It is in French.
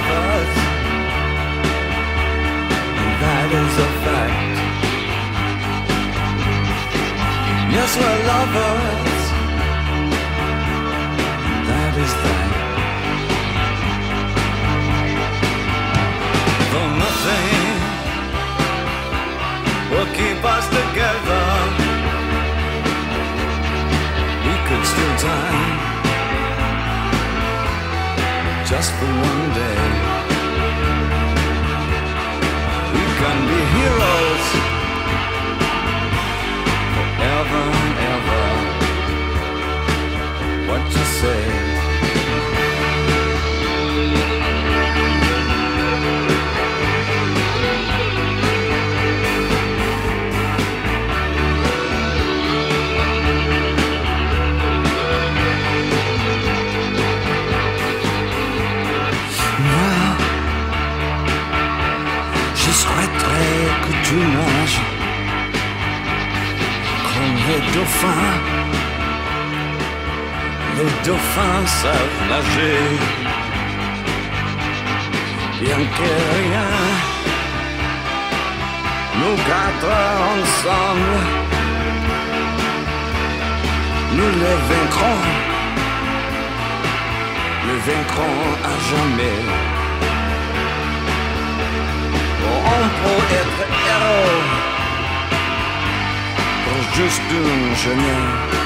lovers, and that is a fact. Yes, we're lovers, and that is that. Though nothing will keep us together, we could still die just for one day. We can be heroes forever and ever. What you say? Que tu nages comme les dauphins. Les dauphins savent nager, bien que rien nous quatre ensemble. Nous les vaincrons, les vaincrons à jamais. On peut être héros pour juste une journée.